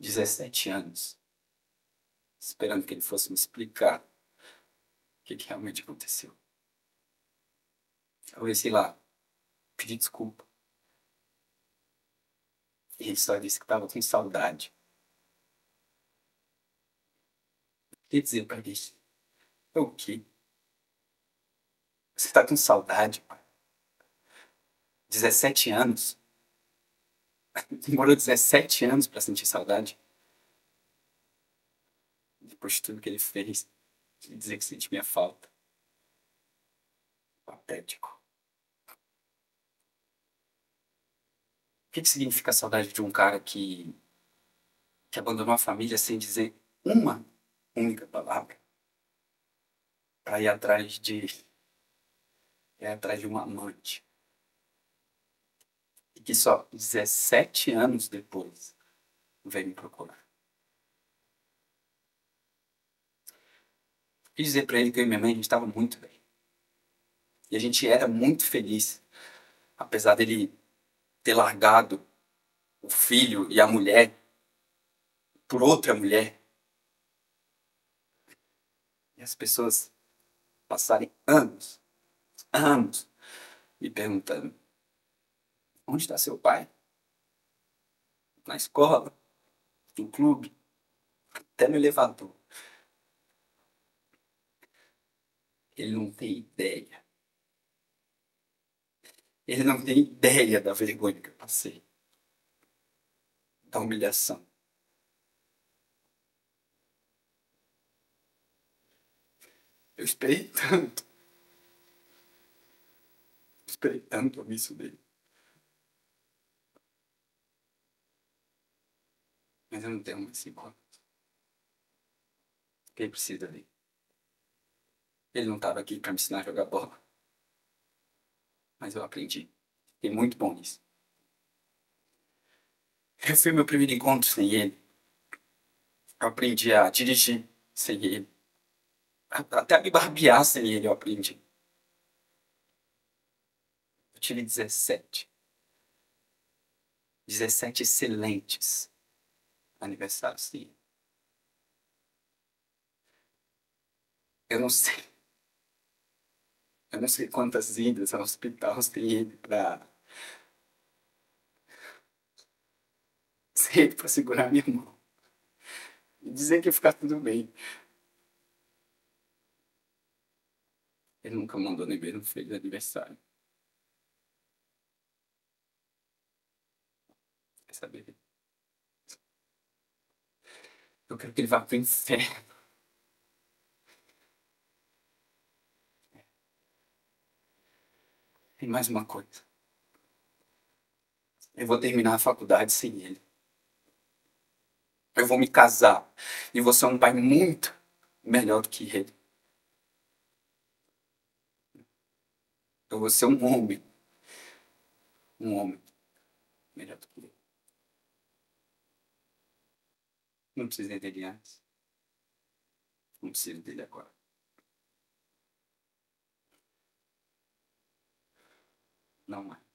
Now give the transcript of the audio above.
17 anos, esperando que ele fosse me explicar o que realmente aconteceu. Eu sei lá, pedi desculpa. E ele só disse que estava com saudade. Quer dizer pra ele, o quê? Você tá com saudade, pai? 17 anos? Demorou 17 anos pra sentir saudade? Depois de tudo que ele fez, de dizer que sente minha falta. Patético. O que significa a saudade de um cara que abandonou a família sem dizer uma única palavra pra ir atrás de uma amante? E que só 17 anos depois veio me procurar. Quis dizer pra ele que eu e minha mãe, a gente estava muito bem. E a gente era muito feliz, apesar dele ter largado o filho e a mulher por outra mulher. E as pessoas passarem anos, me perguntando: onde está seu pai? Na escola, no clube, até no elevador. Ele não tem ideia. Ele não tem ideia da vergonha que eu passei, da humilhação. Eu esperei tanto ouvir isso dele. Mas eu não tenho mais 5 anos. Quem precisa dele? Ele não estava aqui para me ensinar a jogar bola. Mas eu aprendi. Fiquei muito bom nisso. Eu fui meu primeiro encontro sem ele. Eu aprendi a dirigir sem ele. Até a me barbear sem ele eu aprendi. Eu tive 17. 17 excelentes aniversários sem ele. Eu não sei. Eu não sei quantas idas ao hospital tem ele pra segurar minha mão. E dizer que ia ficar tudo bem. Ele nunca mandou nem ver um feliz aniversário. Quer saber? Eu quero que ele vá pro inferno. E mais uma coisa. Eu vou terminar a faculdade sem ele. Eu vou me casar. E vou ser um pai muito melhor do que ele. Eu vou ser um homem. Um homem melhor do que ele. Não precisei dele antes. Não preciso dele agora. Não mais.